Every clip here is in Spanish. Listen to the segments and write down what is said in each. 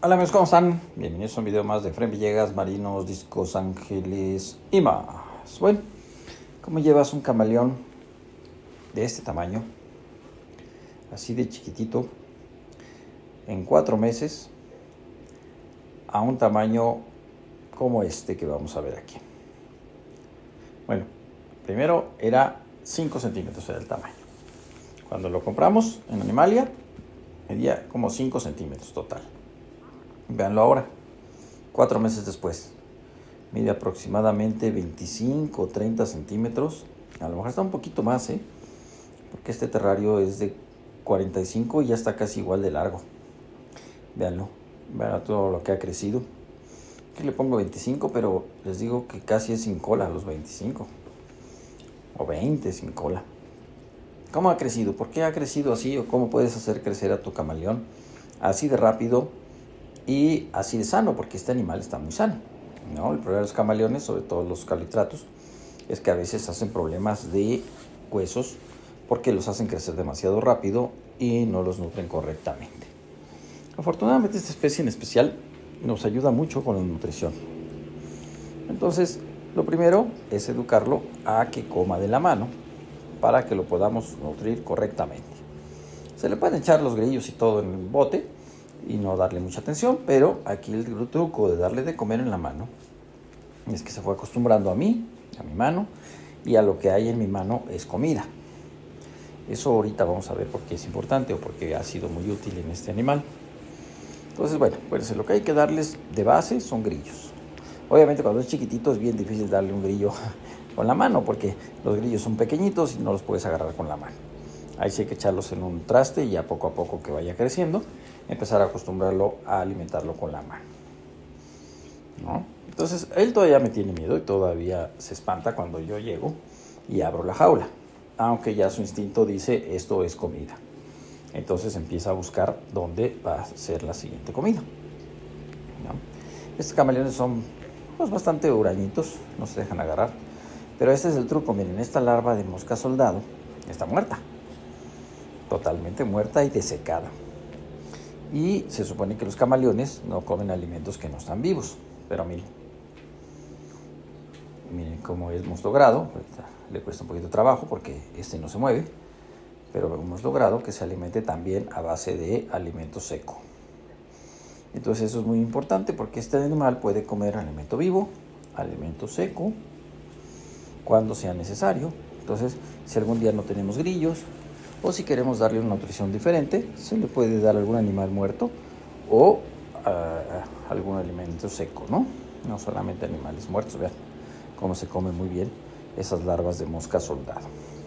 Hola amigos, ¿cómo están? Bienvenidos a un video más de Efraín Villegas, Marinos, Discos, Ángeles y más. Bueno, ¿cómo llevas un camaleón de este tamaño, así de chiquitito, en 4 meses, a un tamaño como este que vamos a ver aquí? Bueno, primero era 5 centímetros era el tamaño. Cuando lo compramos en Animalia, medía como 5 centímetros total. Veanlo ahora, 4 meses después. Mide aproximadamente 25 o 30 centímetros. A lo mejor está un poquito más, porque este terrario es de 45 y ya está casi igual de largo. Veanlo, vean todo lo que ha crecido. Aquí le pongo 25, pero les digo que casi es sin cola los 25. O 20 sin cola. ¿Cómo ha crecido? ¿Por qué ha crecido así? ¿O cómo puedes hacer crecer a tu camaleón así de rápido y así de sano? Porque este animal está muy sano, ¿no? El problema de los camaleones, sobre todo los calitratos, es que a veces hacen problemas de huesos porque los hacen crecer demasiado rápido y no los nutren correctamente. Afortunadamente esta especie en especial nos ayuda mucho con la nutrición. Entonces, lo primero es educarlo a que coma de la mano para que lo podamos nutrir correctamente. Se le pueden echar los grillos y todo en el bote y no darle mucha atención, pero aquí el truco de darle de comer en la mano es que se fue acostumbrando a mí, a mi mano, y a lo que hay en mi mano es comida. Eso ahorita vamos a ver por qué es importante o por qué ha sido muy útil en este animal. Entonces, bueno, pues lo que hay que darles de base son grillos. Obviamente cuando es chiquitito es bien difícil darle un grillo con la mano porque los grillos son pequeñitos y no los puedes agarrar con la mano. Ahí sí hay que echarlos en un traste y ya poco a poco que vaya creciendo, empezar a acostumbrarlo a alimentarlo con la mano, ¿no? Entonces él todavía me tiene miedo y todavía se espanta cuando yo llego y abro la jaula, aunque ya su instinto dice esto es comida. Entonces empieza a buscar dónde va a ser la siguiente comida, ¿no? Estos camaleones son pues bastante hurañitos, no se dejan agarrar, pero este es el truco. Miren, esta larva de mosca soldado está muerta, totalmente muerta y desecada. Y se supone que los camaleones no comen alimentos que no están vivos. Pero miren cómo hemos logrado, le cuesta un poquito de trabajo porque este no se mueve, pero hemos logrado que se alimente también a base de alimento seco. Entonces eso es muy importante porque este animal puede comer alimento vivo, alimento seco, cuando sea necesario. Entonces, si algún día no tenemos grillos o si queremos darle una nutrición diferente, se le puede dar algún animal muerto o algún alimento seco, ¿no? No solamente animales muertos. Vean cómo se come muy bien esas larvas de mosca soldado.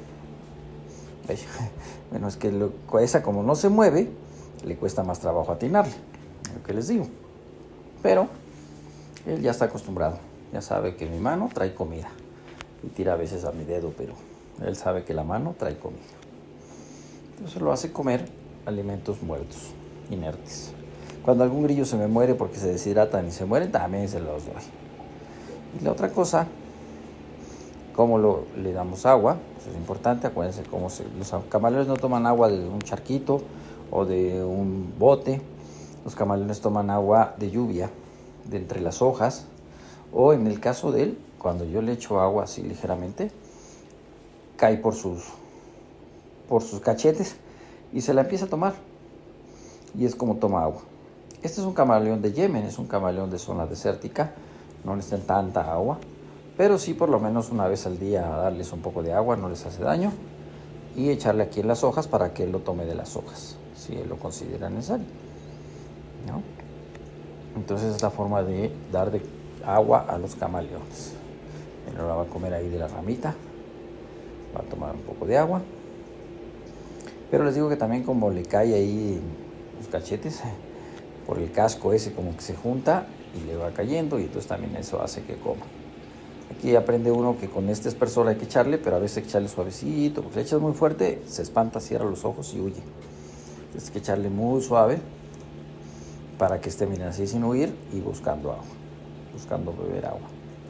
Bueno, es que esa como no se mueve, le cuesta más trabajo atinarle, lo que les digo. Pero él ya está acostumbrado, ya sabe que mi mano trae comida. Y tira a veces a mi dedo, pero él sabe que la mano trae comida. Entonces lo hace comer alimentos muertos, inertes. Cuando algún grillo se me muere porque se deshidratan y se mueren, también se los doy. Y la otra cosa, cómo le damos agua, eso es importante. Acuérdense los camaleones no toman agua de un charquito o de un bote. Los camaleones toman agua de lluvia, de entre las hojas, o en el caso de él, cuando yo le echo agua así ligeramente, cae por sus cachetes y se la empieza a tomar. Y es como toma agua. Este es un camaleón de Yemen, es un camaleón de zona desértica, no necesitan tanta agua, pero sí por lo menos una vez al día darles un poco de agua, no les hace daño, y echarle aquí en las hojas para que él lo tome de las hojas, si él lo considera necesario, ¿no? Entonces es la forma de dar de agua a los camaleones. Él ahora va a comer ahí de la ramita, va a tomar un poco de agua, pero les digo que también como le cae ahí los cachetes, por el casco ese como que se junta y le va cayendo, y entonces también eso hace que coma. Aquí aprende uno que con este espesor hay que echarle, pero a veces hay que echarle suavecito, porque si le echas muy fuerte se espanta, cierra los ojos y huye. Entonces hay que echarle muy suave para que esté, miren, así sin huir y buscando agua, buscando beber agua.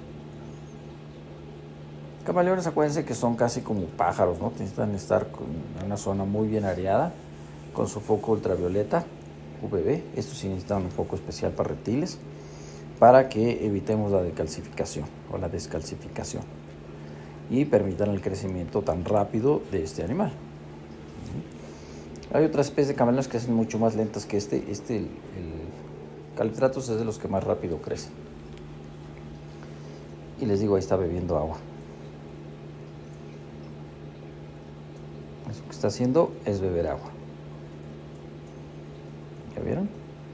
Camaleones, acuérdense que son casi como pájaros, ¿no? Necesitan estar en una zona muy bien areada, con su foco ultravioleta, UVB. Estos sí necesitan un foco especial para reptiles, para que evitemos la decalcificación o la descalcificación y permitan el crecimiento tan rápido de este animal. Hay otras especies de camaleones que son mucho más lentas que el Callitratus es de los que más rápido crecen. Y les digo, ahí está bebiendo agua. Eso que está haciendo es beber agua. ¿Ya vieron?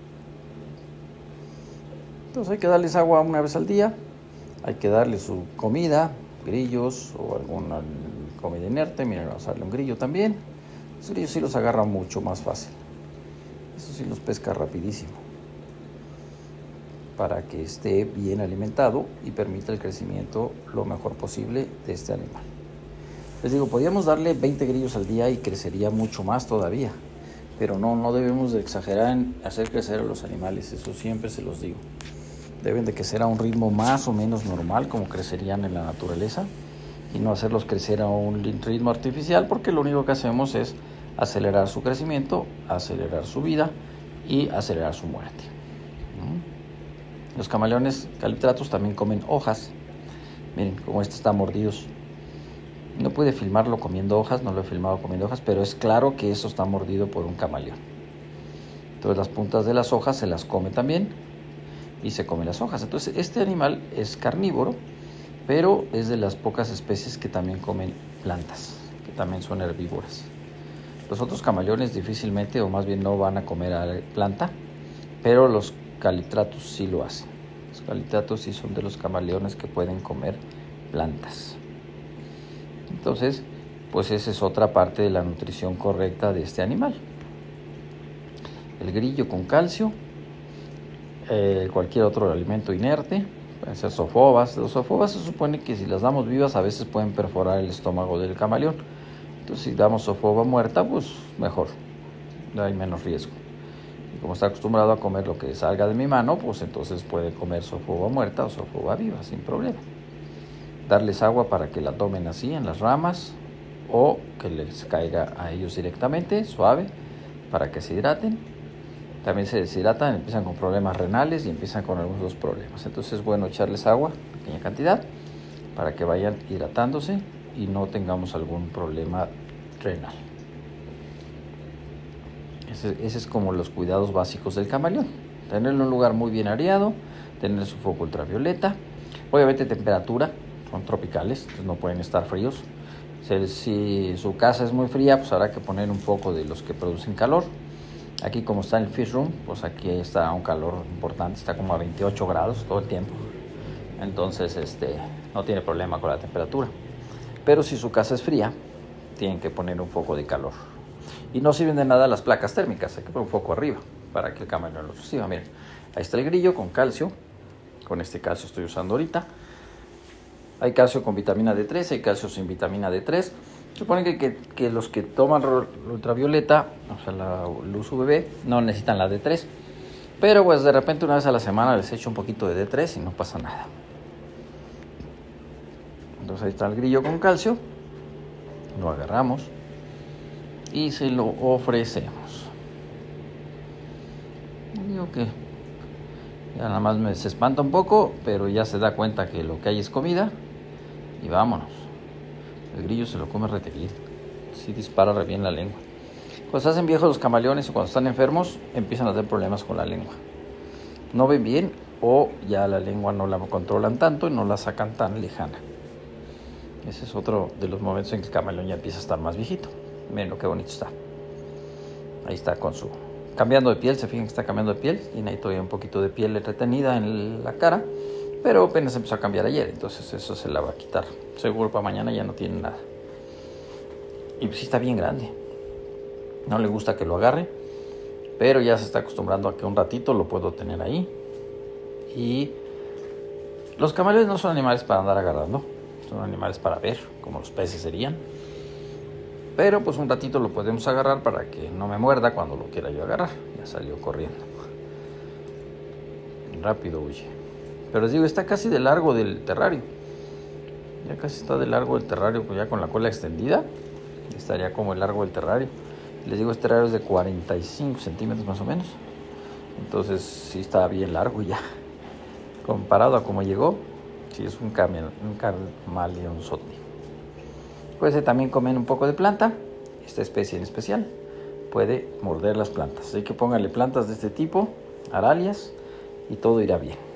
Entonces hay que darles agua una vez al día. Hay que darle su comida, grillos o alguna comida inerte. Miren, vamos a darle un grillo también. Los grillos sí los agarra mucho más fácil. Eso sí los pesca rapidísimo, para que esté bien alimentado y permita el crecimiento lo mejor posible de este animal. Les digo, podríamos darle 20 grillos al día y crecería mucho más todavía, pero no debemos de exagerar en hacer crecer a los animales, eso siempre se los digo. Deben de crecer a un ritmo más o menos normal, como crecerían en la naturaleza, y no hacerlos crecer a un ritmo artificial, porque lo único que hacemos es acelerar su crecimiento, acelerar su vida y acelerar su muerte. Los camaleones Callitratus también comen hojas. Miren cómo este está mordidos. No pude filmarlo comiendo hojas, no lo he filmado comiendo hojas, pero es claro que eso está mordido por un camaleón. Entonces las puntas de las hojas se las come también y se come las hojas. Entonces este animal es carnívoro, pero es de las pocas especies que también comen plantas, que también son herbívoras. Los otros camaleones difícilmente, o más bien no van a comer planta, pero los Callitratus sí lo hacen. Los Callitratus sí son de los camaleones que pueden comer plantas. Entonces, pues esa es otra parte de la nutrición correcta de este animal. El grillo con calcio, cualquier otro alimento inerte, pueden ser zofobas. Los zofobas se supone que si las damos vivas a veces pueden perforar el estómago del camaleón. Entonces si damos zofoba muerta, pues mejor, hay menos riesgo. Y como está acostumbrado a comer lo que salga de mi mano, pues entonces puede comer zofoba muerta o zofoba viva sin problema. Darles agua para que la tomen así en las ramas o que les caiga a ellos directamente, suave, para que se hidraten. También se deshidratan, empiezan con problemas renales y empiezan con algunos otros problemas. Entonces es bueno echarles agua, pequeña cantidad, para que vayan hidratándose y no tengamos algún problema renal. Ese es como los cuidados básicos del camaleón. Tenerlo en un lugar muy bien areado, tener su foco ultravioleta, obviamente temperatura, son tropicales, entonces no pueden estar fríos. Si su casa es muy fría, pues habrá que poner un poco de los que producen calor. Aquí como está en el fish room, pues aquí está un calor importante, está como a 28 grados todo el tiempo. Entonces no tiene problema con la temperatura. Pero si su casa es fría, tienen que poner un foco de calor. Y no sirven de nada las placas térmicas, hay que poner un foco arriba para que el camaleón lo reciba. Miren, ahí está el grillo con calcio. Con este calcio estoy usando ahorita. Hay calcio con vitamina D3, hay calcio sin vitamina D3. Suponen que los que toman ultravioleta, o sea, la luz UVB, no necesitan la D3. Pero pues de repente una vez a la semana les echo un poquito de D3 y no pasa nada. Entonces ahí está el grillo con calcio. Lo agarramos y se lo ofrecemos. Digo que ya nada más se espanta un poco, pero ya se da cuenta que lo que hay es comida y vámonos. El grillo se lo come rete bien, sí dispara re bien la lengua. Cuando se hacen viejos los camaleones o cuando están enfermos empiezan a tener problemas con la lengua. No ven bien o ya la lengua no la controlan tanto y no la sacan tan lejana. Ese es otro de los momentos en que el camaleón ya empieza a estar más viejito. Miren lo que bonito está. Ahí está con su... cambiando de piel, se fijan que está cambiando de piel. Tiene ahí todavía un poquito de piel retenida en la cara. Pero apenas empezó a cambiar ayer, entonces eso se la va a quitar. Seguro para mañana ya no tiene nada. Y pues sí está bien grande. No le gusta que lo agarre, pero ya se está acostumbrando a que un ratito lo puedo tener ahí. Y los camaleones no son animales para andar agarrando. Son animales para ver, como los peces serían. Pero pues un ratito lo podemos agarrar para que no me muerda cuando lo quiera yo agarrar. Ya salió corriendo. Rápido huye. Pero les digo, está casi de largo del terrario. Ya casi está de largo del terrario, pues ya con la cola extendida. Estaría como el largo del terrario. Les digo, este terrario es de 45 centímetros más o menos. Entonces sí está bien largo ya. Comparado a cómo llegó, sí es un camaleonzote. Puede también comer un poco de planta. Esta especie en especial puede morder las plantas. Así que póngale plantas de este tipo, aralias, y todo irá bien.